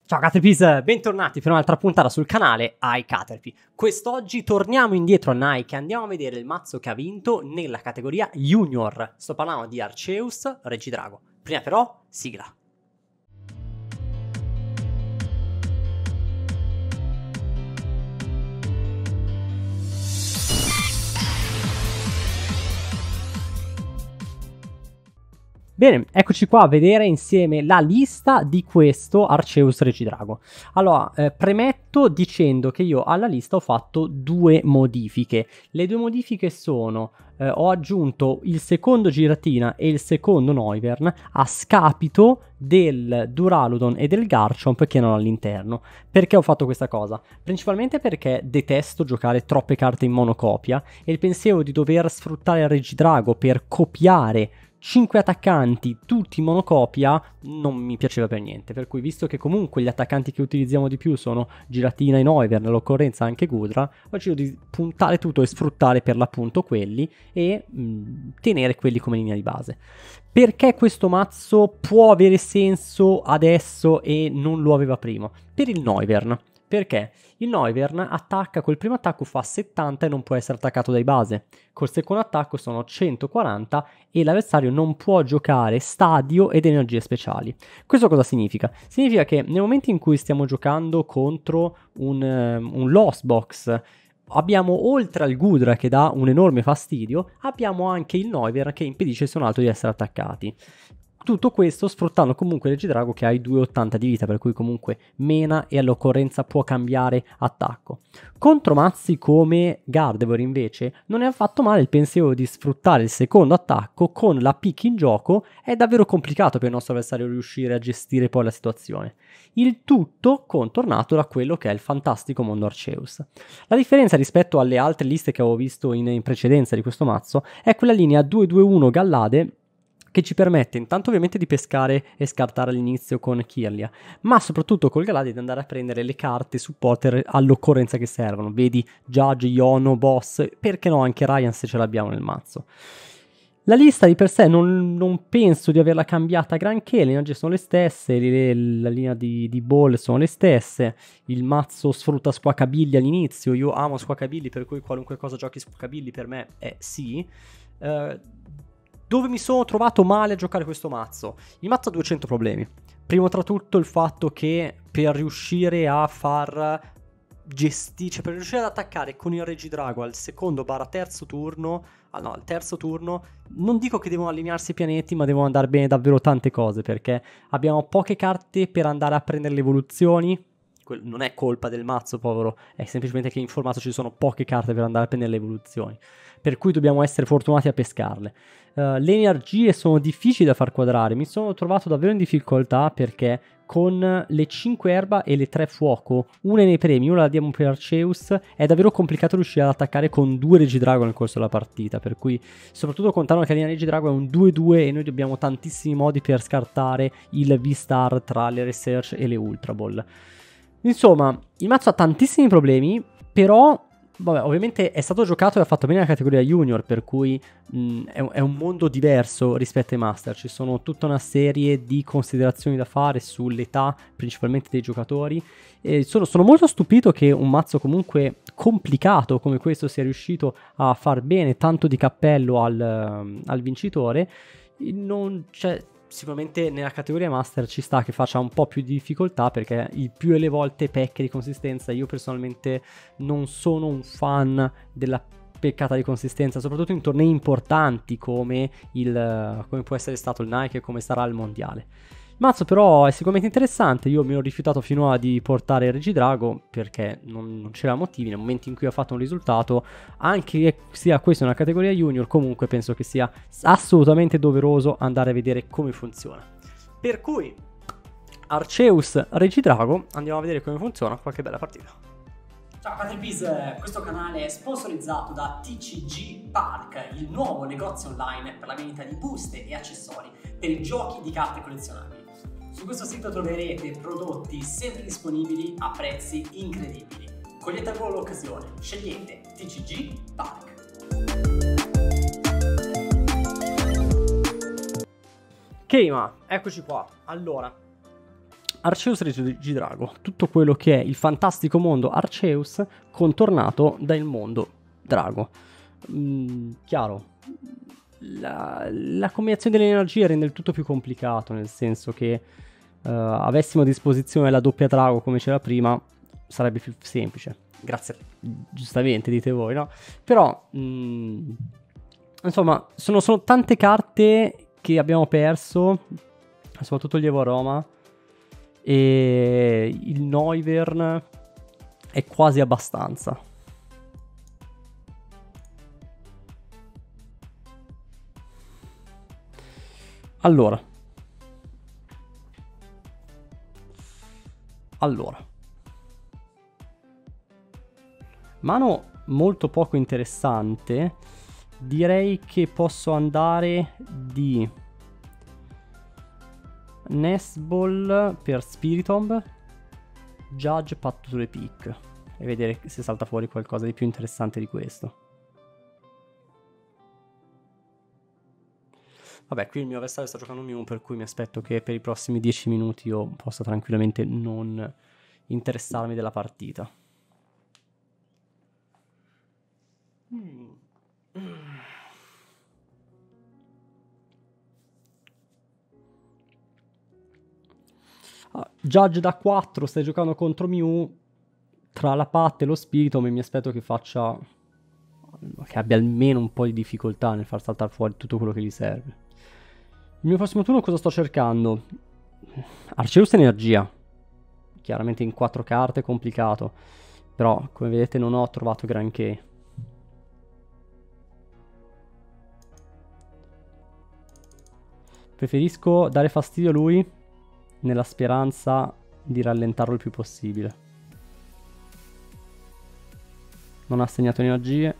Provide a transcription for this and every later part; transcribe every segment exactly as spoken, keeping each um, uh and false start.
Ciao Caterpies, bentornati per un'altra puntata sul canale iCaterpie. Quest'oggi torniamo indietro a Nike e andiamo a vedere il mazzo che ha vinto nella categoria Junior. Sto parlando di Arceus Regidrago. Prima però, sigla. Bene, eccoci qua a vedere insieme la lista di questo Arceus Regidrago. Allora, eh, premetto dicendo che io alla lista ho fatto due modifiche. Le due modifiche sono, eh, ho aggiunto il secondo Giratina e il secondo Noivern a scapito del Duraludon e del Garchomp che erano all'interno. Perché ho fatto questa cosa? Principalmente perché detesto giocare troppe carte in monocopia e il pensiero di dover sfruttare il Regidrago per copiare cinque attaccanti tutti in monocopia non mi piaceva per niente, per cui visto che comunque gli attaccanti che utilizziamo di più sono Giratina e Noivern, nell'occorrenza anche Gudra, ho deciso di puntare tutto e sfruttare per l'appunto quelli e mh, tenere quelli come linea di base. Perché questo mazzo può avere senso adesso e non lo aveva prima? Per il Noivern. Perché? Il Noivern attacca, col primo attacco fa settanta e non può essere attaccato dai base. Col secondo attacco sono centoquaranta e l'avversario non può giocare stadio ed energie speciali. Questo cosa significa? Significa che nel momento in cui stiamo giocando contro un, um, un Lost Box, abbiamo oltre al Gudra che dà un enorme fastidio, abbiamo anche il Noivern che impedisce se non altro di essere attaccati. Tutto questo sfruttando comunque il Regidrago che ha i due virgola ottanta di vita, per cui comunque mena e all'occorrenza può cambiare attacco. Contro mazzi come Gardevoir invece non è affatto male il pensiero di sfruttare il secondo attacco con la pick in gioco, è davvero complicato per il nostro avversario riuscire a gestire poi la situazione. Il tutto contornato da quello che è il fantastico mondo Arceus. La differenza rispetto alle altre liste che avevo visto in, in precedenza di questo mazzo è quella linea due due uno Gallade, che ci permette intanto ovviamente di pescare e scartare all'inizio con Kirlia, ma soprattutto col Gallade di andare a prendere le carte supporter all'occorrenza che servono. Vedi Judge, Iono, Boss, perché no anche Ryan se ce l'abbiamo nel mazzo. La lista di per sé non, non penso di averla cambiata granché, le energie sono le stesse, le, la linea di, di ball sono le stesse, il mazzo sfrutta Squacabilly all'inizio, io amo Squacabilly per cui qualunque cosa giochi Squacabilly per me è sì. Uh, Dove mi sono trovato male a giocare questo mazzo? Il mazzo ha duecento problemi. Primo tra tutto il fatto che per riuscire a far gestire, cioè per riuscire ad attaccare con il Regidrago al secondo barra terzo turno, ah no, al terzo turno, non dico che devono allinearsi i pianeti, ma devono andare bene davvero tante cose, perché abbiamo poche carte per andare a prendere le evoluzioni. Non è colpa del mazzo, povero, è semplicemente che in formato ci sono poche carte per andare a prendere le evoluzioni, per cui dobbiamo essere fortunati a pescarle. Uh, le energie sono difficili da far quadrare, mi sono trovato davvero in difficoltà perché con le cinque erba e le tre fuoco, una nei premi, una la diamo per Arceus, è davvero complicato riuscire ad attaccare con due Regidrago nel corso della partita, per cui soprattutto contando che la linea Regidrago è un due due e noi abbiamo tantissimi modi per scartare il V-Star tra le Research e le Ultra Ball. Insomma, il mazzo ha tantissimi problemi, però vabbè, ovviamente è stato giocato e ha fatto bene la categoria Junior, per cui mh, è, è un mondo diverso rispetto ai Master. Ci sono tutta una serie di considerazioni da fare sull'età, principalmente dei giocatori. E sono, sono molto stupito che un mazzo comunque complicato come questo sia riuscito a far bene, tanto di cappello al, al vincitore. Non c'è... Sicuramente nella categoria Master ci sta che faccia un po' più di difficoltà perché il più delle volte pecche di consistenza. Io personalmente non sono un fan della peccata di consistenza, soprattutto in tornei importanti come, il, come può essere stato il Nike e come sarà il mondiale. Il mazzo però è sicuramente interessante, io mi ero rifiutato finora di portare il Regidrago perché non, non c'era motivi. Nel momento in cui ho fatto un risultato, anche che sia questa una categoria Junior, comunque penso che sia assolutamente doveroso andare a vedere come funziona. Per cui Arceus Regidrago, andiamo a vedere come funziona, qualche bella partita. Ciao Caterpies, questo canale è sponsorizzato da T C G Park, il nuovo negozio online per la vendita di buste e accessori per i giochi di carte collezionabili. Su questo sito troverete prodotti sempre disponibili a prezzi incredibili. Cogliete a volo l'occasione, scegliete T C G Park. Ok, ma eccoci qua. Allora, Arceus Regidrago, tutto quello che è il fantastico mondo Arceus contornato dal mondo Drago. Mm, chiaro, la, la combinazione delle energie rende il tutto più complicato, nel senso che uh, avessimo a disposizione la doppia Drago come c'era prima, sarebbe più semplice. Grazie, giustamente dite voi, no? Però, mm, insomma, sono, sono tante carte che abbiamo perso, soprattutto il Evo Roma, e il Noivern è quasi abbastanza. Allora. Allora. Mano molto poco interessante. Direi che posso andare di Nestball per Spiritomb, Judge, Patto sulle Peak, e vedere se salta fuori qualcosa di più interessante di questo. Vabbè, qui il mio avversario sta giocando un Mew, per cui mi aspetto che per i prossimi dieci minuti io possa tranquillamente non interessarmi della partita. Mm. Ah, Judge da quattro, stai giocando contro Mew. Tra la Pat e lo Spirito mi aspetto che faccia, che abbia almeno un po' di difficoltà nel far saltare fuori tutto quello che gli serve. Il mio prossimo turno cosa sto cercando? Arceus Energia. Chiaramente in quattro carte è complicato, però come vedete non ho trovato granché. Preferisco dare fastidio a lui nella speranza di rallentarlo il più possibile. Non ha segnato energie.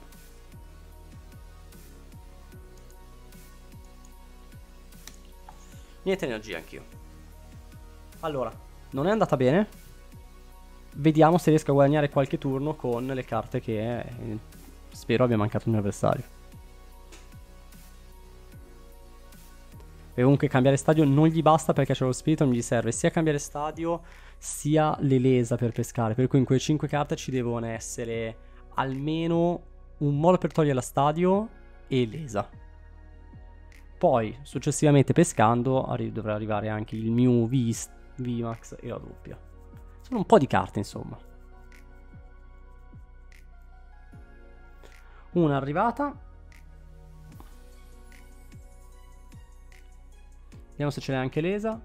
Niente energia anch'io. Allora, non è andata bene. Vediamo se riesco a guadagnare qualche turno con le carte che eh, spero abbia mancato un mio avversario. E comunque cambiare stadio non gli basta perché c'è lo spirito, non gli serve sia cambiare stadio sia l'elesa per pescare. Per cui in quelle cinque carte ci devono essere almeno un modo per togliere la stadio e l'esa. Poi successivamente pescando arri- dovrà arrivare anche il Mew, V, VMAX e la doppia. Sono un po' di carte insomma. Una arrivata. Vediamo se ce n'è anche l'esa.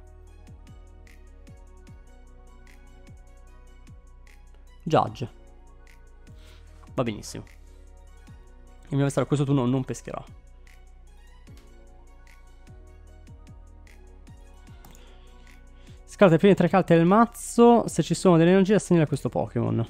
Judge. Va benissimo. Il mio avversario a questo turno non pescherà. Scarta le prime tre carte del mazzo. Se ci sono delle energie assegnale a questo Pokémon.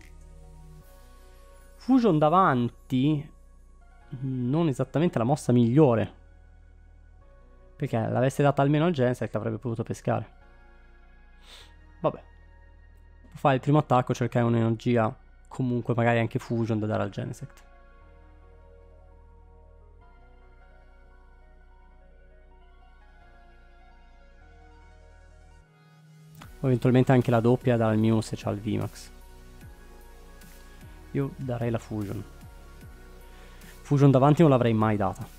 Fusion davanti. Non esattamente la mossa migliore. Perché l'avesse data almeno al Genesect avrebbe potuto pescare. Vabbè. Può fare il primo attacco, cercare un'energia, comunque magari anche Fusion da dare al Genesect. O eventualmente anche la doppia da dare al Mew se c'ha il VMAX. Io darei la Fusion. Fusion davanti non l'avrei mai data.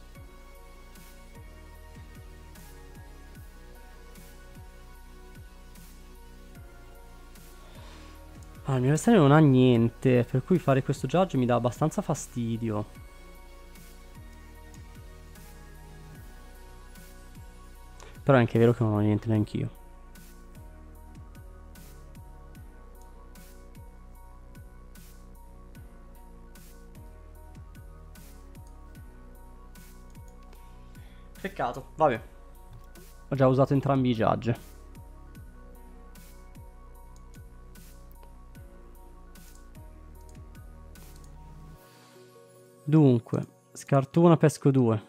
Ah, il mio avversario non ha niente, per cui fare questo Judge mi dà abbastanza fastidio. Però è anche vero che non ho niente neanch'io. Peccato, vabbè. Ho già usato entrambi i Judge. Dunque, scarto una, pesco due.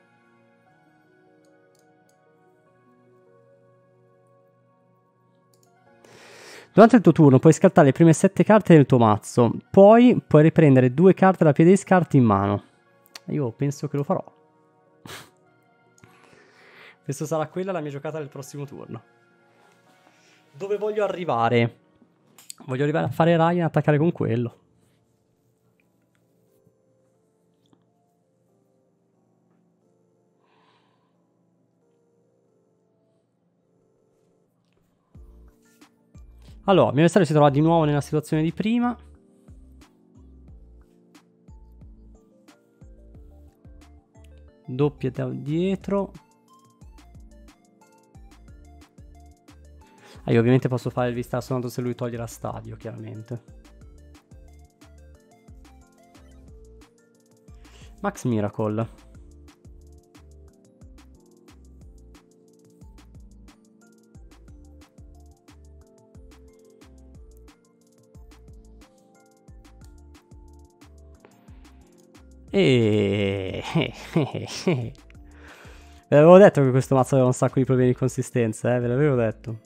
Durante il tuo turno puoi scartare le prime sette carte del tuo mazzo. Poi puoi riprendere due carte dalla piede di scarti in mano. Io penso che lo farò. Questo sarà quella la mia giocata del prossimo turno. Dove voglio arrivare? Voglio arrivare a fare Ryan e attaccare con quello. Allora, il mio avversario si trova di nuovo nella situazione di prima. Doppia da dietro. Ah, io ovviamente posso fare il vistazo soltanto se lui toglie la stadio, chiaramente. Max Miracle. E... Ve l'avevo detto che questo mazzo aveva un sacco di problemi di consistenza, eh, ve l'avevo detto.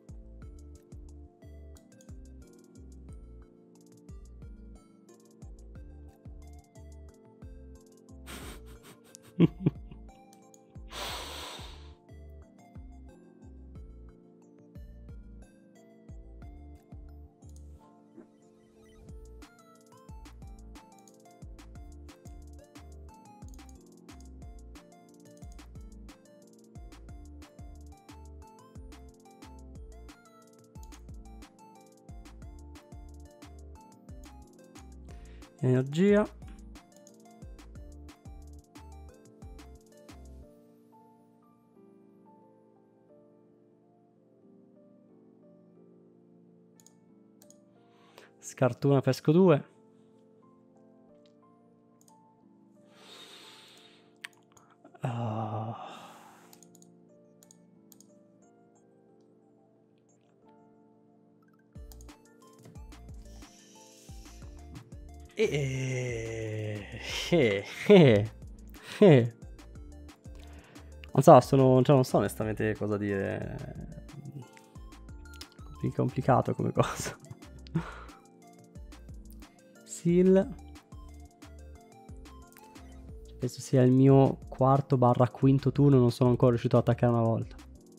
Energia. Scarto una, pesco due. Oh. E... Eh, eh, eh. Non so, sono, cioè non so onestamente cosa dire. È complicato come cosa. Seal. Penso sia il mio quarto barra quinto turno, non sono ancora riuscito ad attaccare una volta.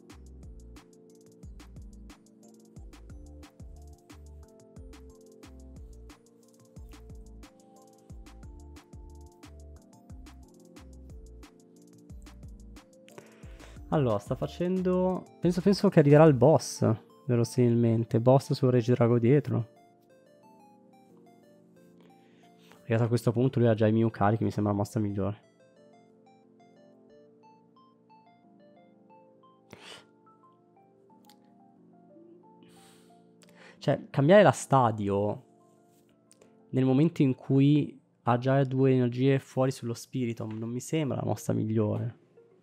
Allora, sta facendo... Penso, penso che arriverà il boss, verosimilmente. Boss sul Regidrago dietro. Arrivato a questo punto lui ha già i Mew carichi, mi sembra la mossa migliore. Cioè, cambiare la stadio nel momento in cui ha già due energie fuori sullo Spiritomb non mi sembra la mossa migliore.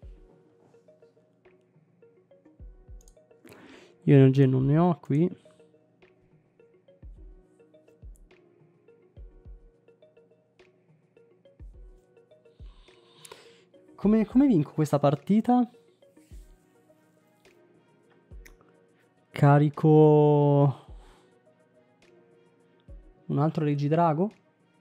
Io energie non ne ho qui. Come, come vinco questa partita? Carico un altro Regidrago?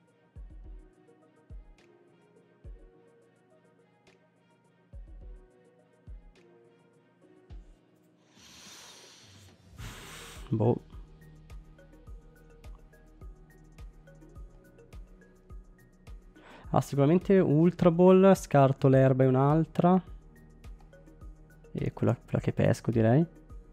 Boh. Ah, sicuramente Ultra Ball, scarto l'erba e un'altra. E quella, quella che pesco, direi.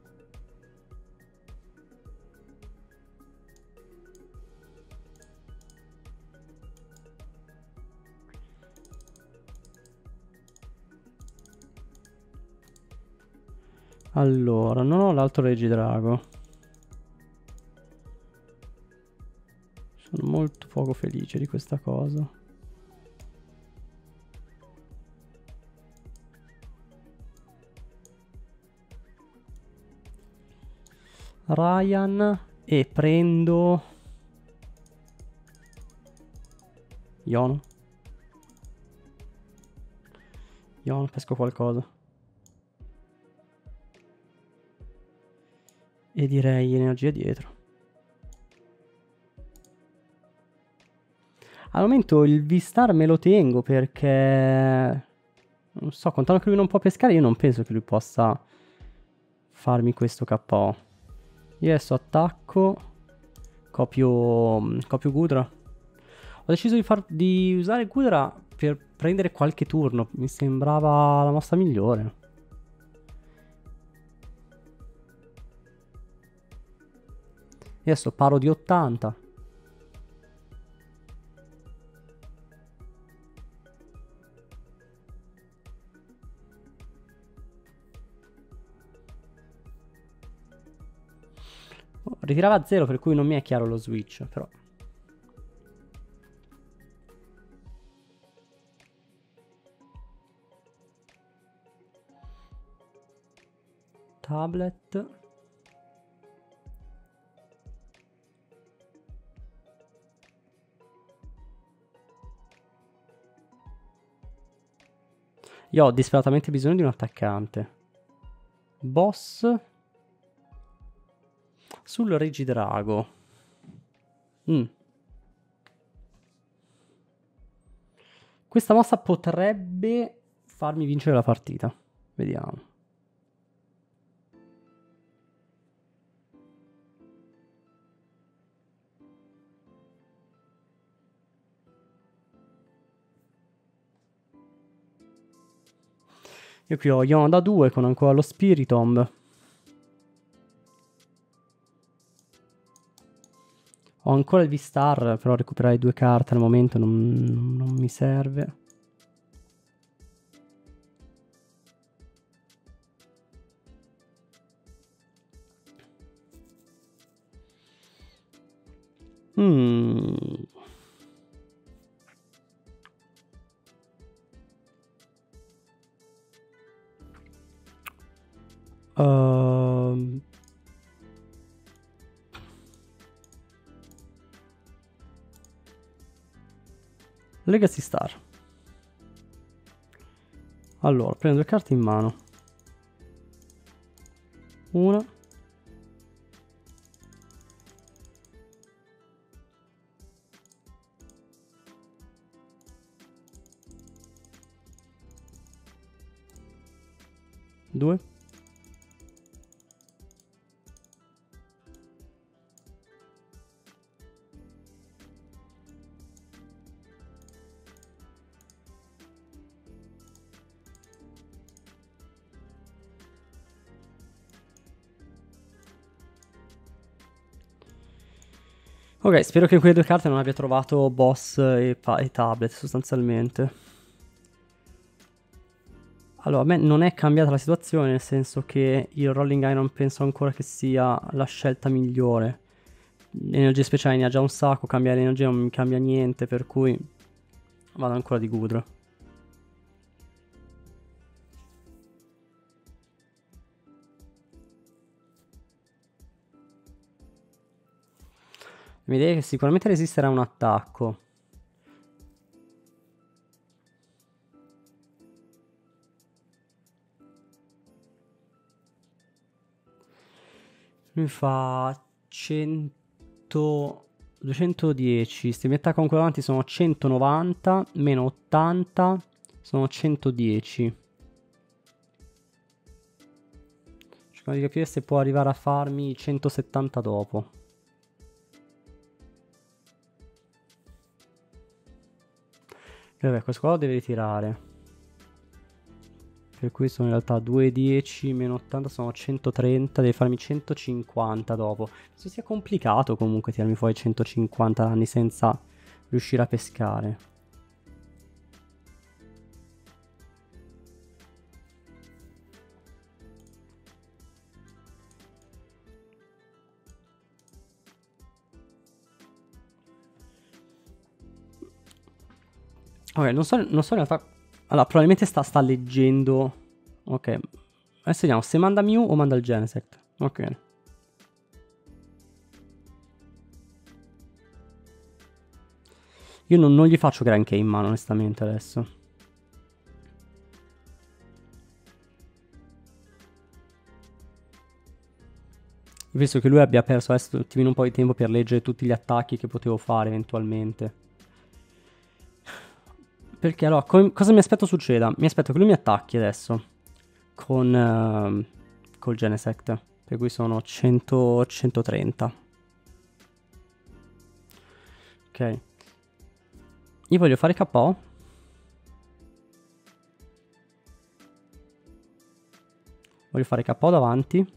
Allora, non ho l'altro Regidrago. Sono molto poco felice di questa cosa. Ryan e prendo Iono. Iono, pesco qualcosa. E direi energia dietro. Al momento il V-Star me lo tengo perché... Non so, contando che lui non può pescare, io non penso che lui possa farmi questo K O. Io adesso attacco. Copio, copio Gudra. Ho deciso di, far, di usare Gudra per prendere qualche turno. Mi sembrava la mossa migliore. E adesso paro di ottanta. Ritirava a zero, per cui non mi è chiaro lo switch, però. Tablet. Io ho disperatamente bisogno di un attaccante. Boss. Sul Regidrago. Mm. Questa mossa potrebbe farmi vincere la partita. Vediamo. Io qui ho Ion da due con ancora lo Spiritomb. Ho ancora il V-Star, però recuperare due carte al momento non, non mi serve. Mm. Uh... Legacy Star. Allora, prendo due carte in mano. Una. Due. Ok, spero che in quelle due carte non abbia trovato boss e, e tablet, sostanzialmente. Allora, a me non è cambiata la situazione, nel senso che il Rolling Iron penso ancora che sia la scelta migliore. Energie speciali ne ha già un sacco, cambiare energia non mi cambia niente, per cui vado ancora di Gudra. La mia idea è che sicuramente resisterà a un attacco. Mi fa cento... duecentodieci. Se mi attacco ancora avanti sono centonovanta. Meno ottanta. Sono centodieci. Cerco di capire se può arrivare a farmi centosettanta dopo. E vabbè, questo qua lo deve ritirare. Per cui sono in realtà due dieci meno ottanta sono centotrenta, deve farmi centocinquanta dopo. Penso sia complicato comunque tirarmi fuori centocinquanta danni senza riuscire a pescare. Ok, non so, non so in realtà... Allora, probabilmente sta, sta leggendo... Ok. Adesso vediamo se manda Mew o manda il Genesect. Ok. Io non, non gli faccio granché in mano, onestamente, adesso. Visto che lui abbia perso adesso un po' di tempo per leggere tutti gli attacchi che potevo fare eventualmente. Perché allora, cosa mi aspetto succeda? Mi aspetto che lui mi attacchi adesso. Con... Uh, col Genesect. Per cui sono cento, centotrenta. Ok. Io voglio fare K O. Voglio fare K O davanti.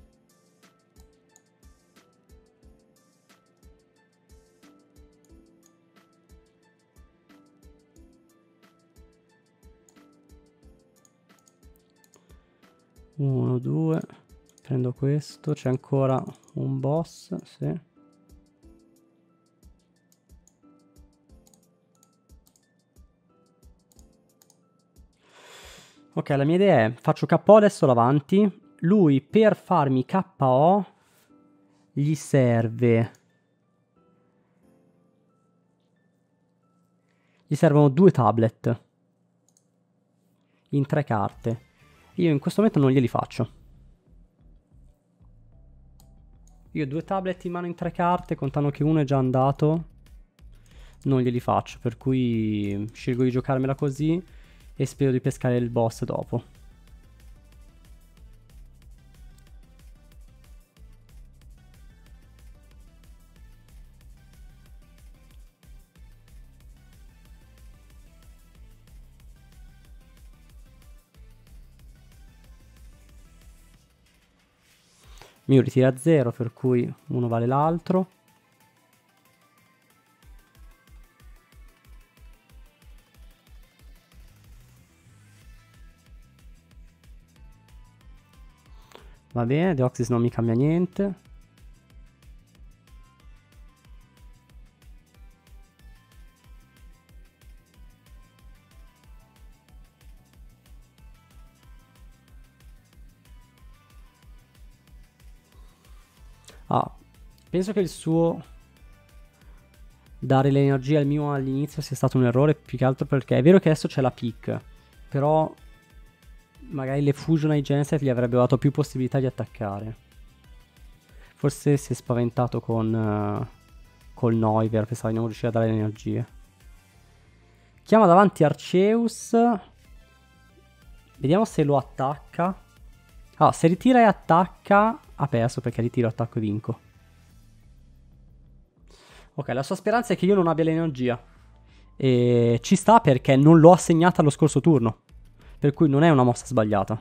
Uno, due. Prendo questo. C'è ancora un boss. Sì. Ok, la mia idea è, faccio K O adesso davanti, lui per farmi K O gli serve... Gli servono due tablet in tre carte. Io in questo momento non glieli faccio. Io ho due tablet in mano in tre carte, contando che uno è già andato, non glieli faccio, per cui scelgo di giocarmela così e spero di pescare il boss dopo. Mi ritira a zero, per cui uno vale l'altro. Va bene, Deoxys non mi cambia niente. Ah, penso che il suo dare l'energia al mio all'inizio sia stato un errore, più che altro perché è vero che adesso c'è la pick, però magari le Fusion ai Genset gli avrebbero dato più possibilità di attaccare. Forse si è spaventato con uh, col Noiver, pensava di non riuscire a dare le energie. Chiama davanti Arceus. Vediamo se lo attacca. Ah, se ritira e attacca ha perso, perché ritiro, attacco e vinco. Ok, la sua speranza è che io non abbia l'energia. E ci sta perché non l'ho assegnata allo scorso turno. Per cui non è una mossa sbagliata.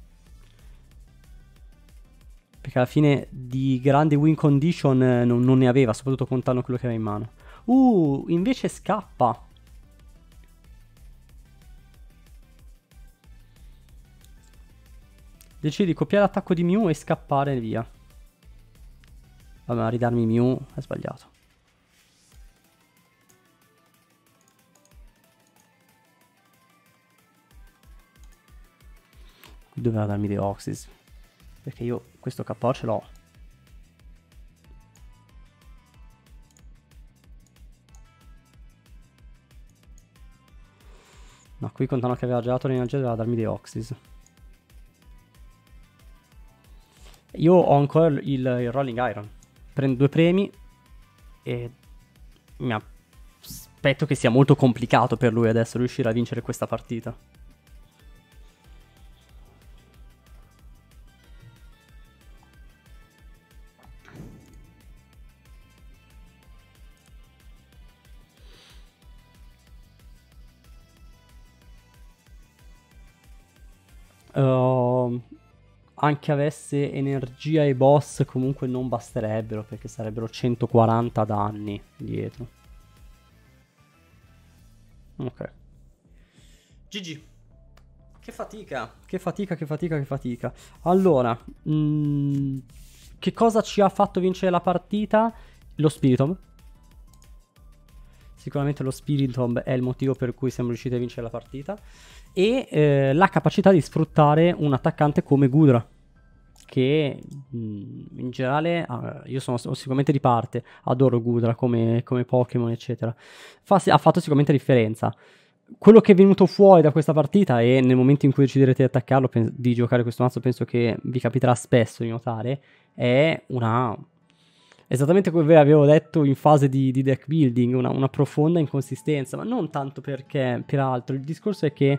Perché alla fine di grande win condition eh, non, non ne aveva, soprattutto contando quello che aveva in mano. Uh, invece scappa. Decide di copiare l'attacco di Mew e scappare via. Vabbè, ma ridarmi Mew è sbagliato. Qui doveva darmi Deoxys, perché io questo K O ce l'ho. No, qui contando che aveva già dato l'energia doveva darmi Deoxys. Io ho ancora il, il Rolling Iron. Prendo due premi e mi aspetto che sia molto complicato per lui adesso riuscire a vincere questa partita. Uh, anche avesse energia e boss comunque non basterebbero, perché sarebbero centoquaranta danni dietro. Ok. G G. Che fatica, che fatica, che fatica, che fatica. Allora, mh, che cosa ci ha fatto vincere la partita? Lo Spiritomb. Sicuramente lo Spiritomb è il motivo per cui siamo riusciti a vincere la partita. E eh, la capacità di sfruttare un attaccante come Gudra, che mh, in generale uh, io sono, sono sicuramente di parte, adoro Gudra come, come Pokémon eccetera. Fa, ha fatto sicuramente differenza. Quello che è venuto fuori da questa partita, e nel momento in cui deciderete di attaccarlo, di giocare questo mazzo, penso che vi capiterà spesso di notare, è una... esattamente come vi avevo detto in fase di, di deck building, una, una profonda inconsistenza, ma non tanto perché per altro, il discorso è che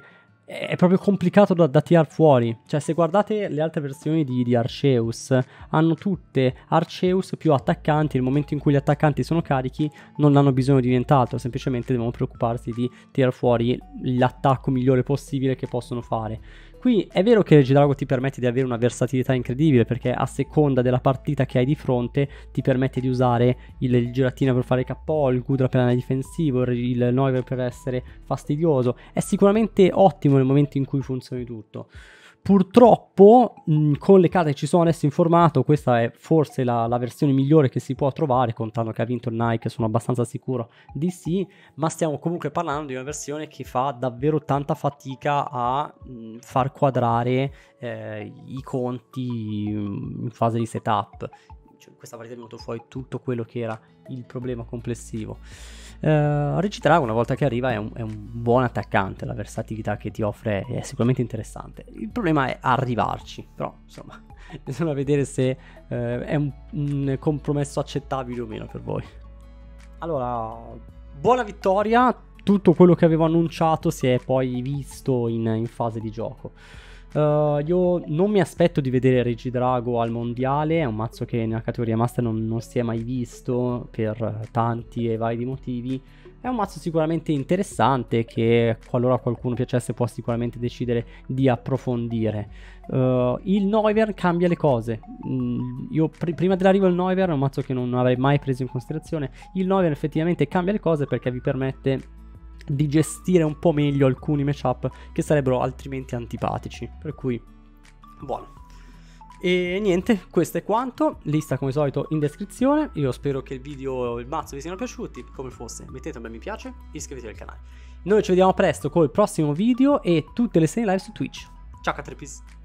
è proprio complicato da, da tirar fuori. Cioè, se guardate le altre versioni di, di Arceus, hanno tutte Arceus più attaccanti. Nel momento in cui gli attaccanti sono carichi non hanno bisogno di nient'altro, semplicemente devono preoccuparsi di tirar fuori l'attacco migliore possibile che possono fare. Qui è vero che Regidrago ti permette di avere una versatilità incredibile, perché a seconda della partita che hai di fronte ti permette di usare il, il giratino per fare K O, il Gudra per andare difensivo, il, il Noivern per essere fastidioso. È sicuramente ottimo nel momento in cui funzioni tutto. Purtroppo mh, con le carte che ci sono adesso in formato, questa è forse la, la versione migliore che si può trovare, contando che ha vinto il Nike, sono abbastanza sicuro di sì, ma stiamo comunque parlando di una versione che fa davvero tanta fatica a mh, far quadrare eh, i conti mh, in fase di setup. Cioè, questa partita è venuto fuori tutto quello che era il problema complessivo. Uh, Regidrago, una volta che arriva, è un, è un buon attaccante. La versatilità che ti offre è sicuramente interessante. Il problema è arrivarci, però insomma bisogna vedere se uh, è un, un compromesso accettabile o meno per voi. Allora, buona vittoria. Tutto quello che avevo annunciato si è poi visto in, in fase di gioco. Uh, io non mi aspetto di vedere Regidrago al mondiale, è un mazzo che nella categoria Master non, non si è mai visto per tanti e vari motivi. È un mazzo sicuramente interessante che, qualora a qualcuno piacesse, può sicuramente decidere di approfondire. Uh, il Noivern cambia le cose. Mm, io pr- prima dell'arrivo del Noivern è un mazzo che non avrei mai preso in considerazione. Il Noivern effettivamente cambia le cose perché vi permette di gestire un po' meglio alcuni matchup che sarebbero altrimenti antipatici, per cui buono. E niente, questo è quanto. Lista come solito in descrizione. Io spero che il video e il mazzo vi siano piaciuti. Come fosse, mettete un bel mi piace, iscrivetevi al canale. Noi ci vediamo presto col prossimo video e tutte le sere live su Twitch. Ciao Caterpis.